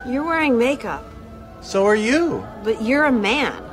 You're wearing makeup, So are you. but you're a man.